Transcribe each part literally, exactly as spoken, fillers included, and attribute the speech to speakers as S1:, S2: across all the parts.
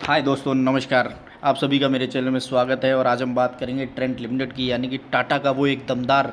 S1: हाय दोस्तों, नमस्कार। आप सभी का मेरे चैनल में स्वागत है। और आज हम बात करेंगे ट्रेंट लिमिटेड की, यानी कि टाटा का वो एक दमदार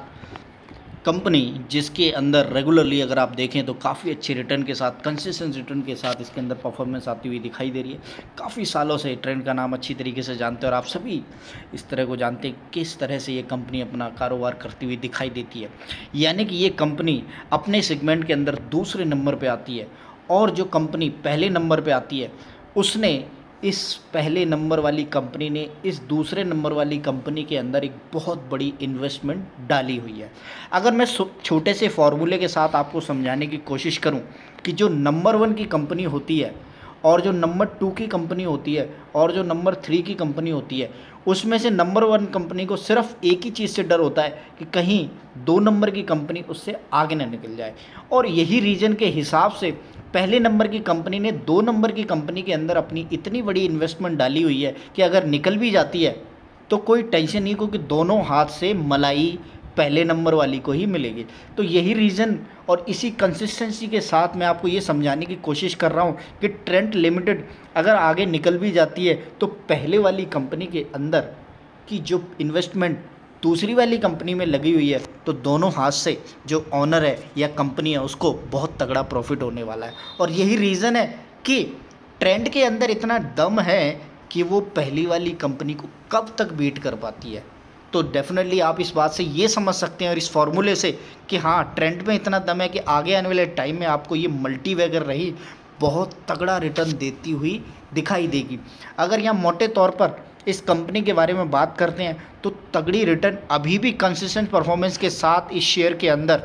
S1: कंपनी जिसके अंदर रेगुलरली अगर आप देखें तो काफ़ी अच्छे रिटर्न के साथ, कंसिस्टेंट रिटर्न के साथ इसके अंदर परफॉर्मेंस आती हुई दिखाई दे रही है। काफ़ी सालों से ट्रेंट का नाम अच्छी तरीके से जानते हैं और आप सभी इस तरह को जानते हैं किस तरह से ये कंपनी अपना कारोबार करती हुई दिखाई देती है। यानी कि ये कंपनी अपने सेगमेंट के अंदर दूसरे नंबर पर आती है और जो कंपनी पहले नंबर पर आती है उसने इस पहले नंबर वाली कंपनी ने इस दूसरे नंबर वाली कंपनी के अंदर एक बहुत बड़ी इन्वेस्टमेंट डाली हुई है। अगर मैं छोटे से फॉर्मूले के साथ आपको समझाने की कोशिश करूं कि जो नंबर वन की कंपनी होती है और जो नंबर टू की कंपनी होती है और जो नंबर थ्री की कंपनी होती है, उसमें से नंबर वन कंपनी को सिर्फ एक ही चीज़ से डर होता है कि कहीं दो नंबर की कंपनी उससे आगे ना निकल जाए। और यही रीजन के हिसाब से पहले नंबर की कंपनी ने दो नंबर की कंपनी के अंदर अपनी इतनी बड़ी इन्वेस्टमेंट डाली हुई है कि अगर निकल भी जाती है तो कोई टेंशन नहीं, क्योंकि दोनों हाथ से मलाई पहले नंबर वाली को ही मिलेगी। तो यही रीज़न और इसी कंसिस्टेंसी के साथ मैं आपको ये समझाने की कोशिश कर रहा हूँ कि ट्रेंट लिमिटेड अगर आगे निकल भी जाती है तो पहले वाली कंपनी के अंदर की जो इन्वेस्टमेंट दूसरी वाली कंपनी में लगी हुई है तो दोनों हाथ से जो ऑनर है या कंपनी है उसको बहुत तगड़ा प्रॉफिट होने वाला है। और यही रीज़न है कि ट्रेंड के अंदर इतना दम है कि वो पहली वाली कंपनी को कब तक बीट कर पाती है। तो डेफिनेटली आप इस बात से ये समझ सकते हैं और इस फॉर्मूले से कि हाँ, ट्रेंड में इतना दम है कि आगे आने वाले टाइम में आपको ये मल्टी वैगर रही बहुत तगड़ा रिटर्न देती हुई दिखाई देगी। अगर यहाँ मोटे तौर पर इस कंपनी के बारे में बात करते हैं तो तगड़ी रिटर्न अभी भी कंसिस्टेंट परफॉर्मेंस के साथ इस शेयर के अंदर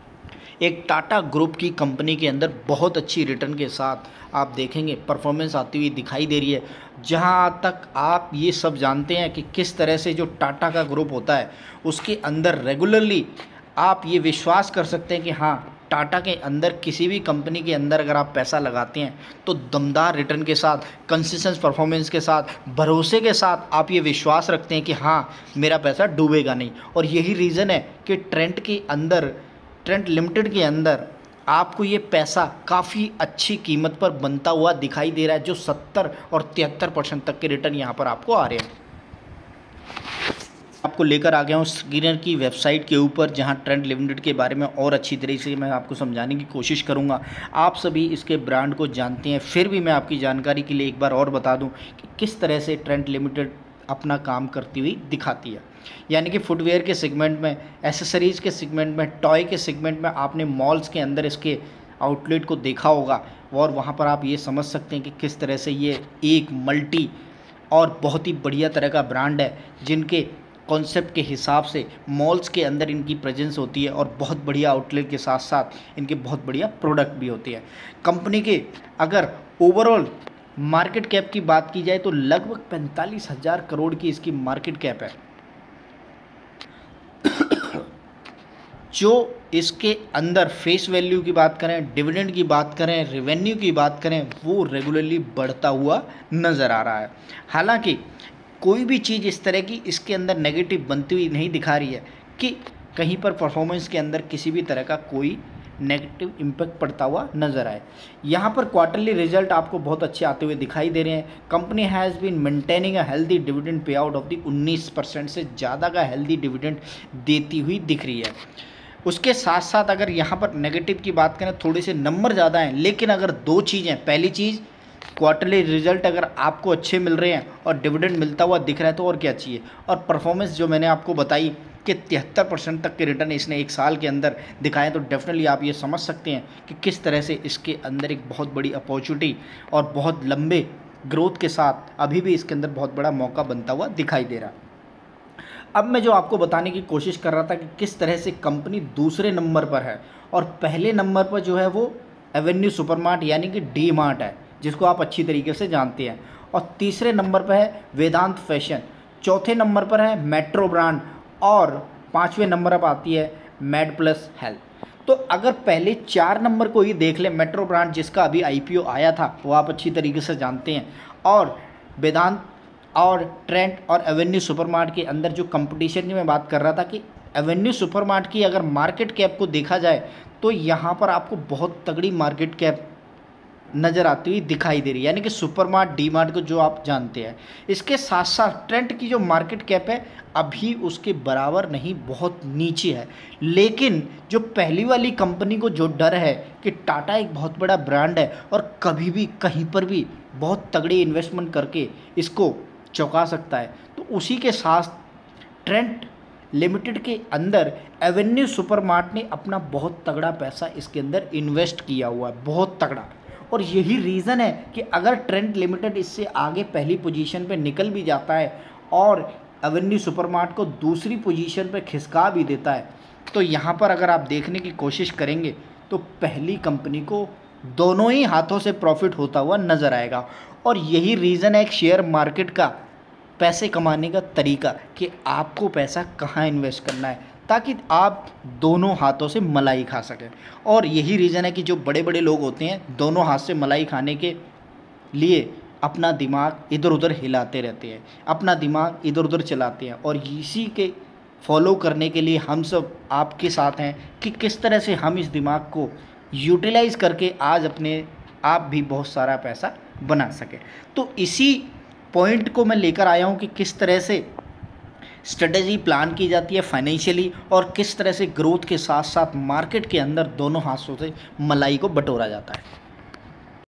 S1: एक टाटा ग्रुप की कंपनी के अंदर बहुत अच्छी रिटर्न के साथ आप देखेंगे परफॉर्मेंस आती हुई दिखाई दे रही है। जहां तक आप ये सब जानते हैं कि किस तरह से जो टाटा का ग्रुप होता है उसके अंदर रेगुलरली आप ये विश्वास कर सकते हैं कि हाँ, टाटा के अंदर किसी भी कंपनी के अंदर अगर आप पैसा लगाते हैं तो दमदार रिटर्न के साथ, कंसिस्टेंट परफॉर्मेंस के साथ, भरोसे के साथ आप ये विश्वास रखते हैं कि हाँ, मेरा पैसा डूबेगा नहीं। और यही रीज़न है कि ट्रेंट के अंदर, ट्रेंट लिमिटेड के अंदर आपको ये पैसा काफ़ी अच्छी कीमत पर बनता हुआ दिखाई दे रहा है, जो सत्तर और तिहत्तर परसेंट तक के रिटर्न यहाँ पर आपको आ रहे हैं। आपको लेकर आ गया हूँ स्क्रीनर की वेबसाइट के ऊपर, जहां ट्रेंट लिमिटेड के बारे में और अच्छी तरीके से मैं आपको समझाने की कोशिश करूंगा। आप सभी इसके ब्रांड को जानते हैं, फिर भी मैं आपकी जानकारी के लिए एक बार और बता दूं कि किस तरह से ट्रेंट लिमिटेड अपना काम करती हुई दिखाती है। यानी कि फुटवेयर के सेगमेंट में, एसेसरीज़ के सेगमेंट में, टॉय के सेगमेंट में आपने मॉल्स के अंदर इसके आउटलेट को देखा होगा और वहाँ पर आप ये समझ सकते हैं कि किस तरह से ये एक मल्टी और बहुत ही बढ़िया तरह का ब्रांड है, जिनके कॉन्सेप्ट के हिसाब से मॉल्स के अंदर इनकी प्रेजेंस होती है और बहुत बढ़िया आउटलेट के साथ साथ इनके बहुत बढ़िया प्रोडक्ट भी होते हैं। कंपनी के अगर ओवरऑल मार्केट कैप की बात की जाए तो लगभग पैंतालीस हज़ार करोड़ की इसकी मार्केट कैप है। जो इसके अंदर फेस वैल्यू की बात करें, डिविडेंड की बात करें, रेवेन्यू की बात करें, वो रेगुलरली बढ़ता हुआ नज़र आ रहा है। हालांकि कोई भी चीज़ इस तरह की इसके अंदर नेगेटिव बनती हुई नहीं दिखा रही है कि कहीं पर परफॉर्मेंस के अंदर किसी भी तरह का कोई नेगेटिव इम्पैक्ट पड़ता हुआ नज़र आए। यहाँ पर क्वार्टरली रिजल्ट आपको बहुत अच्छे आते हुए दिखाई दे रहे हैं। Company has been maintaining a healthy dividend pay out of the उन्नीस परसेंट से ज़्यादा का हेल्दी डिविडेंड देती हुई दिख रही है। उसके साथ साथ अगर यहाँ पर नेगेटिव की बात करें, थोड़े से नंबर ज़्यादा हैं, लेकिन अगर दो चीज़ें, पहली चीज़ क्वार्टरली रिजल्ट अगर आपको अच्छे मिल रहे हैं और डिविडेंड मिलता हुआ दिख रहा है तो और क्या चाहिए। और परफॉर्मेंस जो मैंने आपको बताई कि तिहत्तर परसेंट तक के रिटर्न इसने एक साल के अंदर दिखाए, तो डेफिनेटली आप ये समझ सकते हैं कि किस तरह से इसके अंदर एक बहुत बड़ी अपॉर्चुनिटी और बहुत लंबे ग्रोथ के साथ अभी भी इसके अंदर बहुत बड़ा मौका बनता हुआ दिखाई दे रहा। अब मैं जो आपको बताने की कोशिश कर रहा था कि किस तरह से कंपनी दूसरे नंबर पर है और पहले नंबर पर जो है वो एवेन्यू सुपरमार्ट यानी कि डी मार्ट है, जिसको आप अच्छी तरीके से जानते हैं, और तीसरे नंबर पर है वेदांत फैशन, चौथे नंबर पर है मेट्रो ब्रांड और पाँचवें नंबर पर आती है मेड प्लस हेल्थ। तो अगर पहले चार नंबर को ही देख लें, मेट्रो ब्रांड जिसका अभी आईपीओ आया था वो आप अच्छी तरीके से जानते हैं, और वेदांत और ट्रेंट और एवेन्यू सुपरमार्ट के अंदर जो कंपटीशन की मैं बात कर रहा था कि एवेन्यू सुपरमार्ट की अगर मार्केट कैप को देखा जाए तो यहाँ पर आपको बहुत तगड़ी मार्केट कैप नज़र आती हुई दिखाई दे रही है, यानी कि सुपरमार्ट, डीमार्ट को जो आप जानते हैं। इसके साथ साथ ट्रेंट की जो मार्केट कैप है अभी उसके बराबर नहीं, बहुत नीचे है। लेकिन जो पहली वाली कंपनी को जो डर है कि टाटा एक बहुत बड़ा ब्रांड है और कभी भी कहीं पर भी बहुत तगड़ी इन्वेस्टमेंट करके इसको चौंका सकता है, तो उसी के साथ ट्रेंट लिमिटेड के अंदर एवेन्यू सुपरमार्ट ने अपना बहुत तगड़ा पैसा इसके अंदर इन्वेस्ट किया हुआ है, बहुत तगड़ा। और यही रीज़न है कि अगर ट्रेंट लिमिटेड इससे आगे पहली पोजीशन पे निकल भी जाता है और एवेन्यू सुपरमार्ट को दूसरी पोजीशन पे खिसका भी देता है, तो यहाँ पर अगर आप देखने की कोशिश करेंगे तो पहली कंपनी को दोनों ही हाथों से प्रॉफिट होता हुआ नज़र आएगा। और यही रीज़न है एक शेयर मार्केट का पैसे कमाने का तरीका कि आपको पैसा कहाँ इन्वेस्ट करना है ताकि आप दोनों हाथों से मलाई खा सकें। और यही रीज़न है कि जो बड़े बड़े लोग होते हैं दोनों हाथ से मलाई खाने के लिए अपना दिमाग इधर उधर हिलाते रहते हैं, अपना दिमाग इधर उधर चलाते हैं। और इसी के फॉलो करने के लिए हम सब आपके साथ हैं कि किस तरह से हम इस दिमाग को यूटिलाइज़ करके आज अपने आप भी बहुत सारा पैसा बना सकें। तो इसी पॉइंट को मैं लेकर आया हूँ कि किस तरह से स्ट्रेटजी प्लान की जाती है फाइनेंशियली और किस तरह से ग्रोथ के साथ साथ मार्केट के अंदर दोनों हाथों से मलाई को बटोरा जाता है।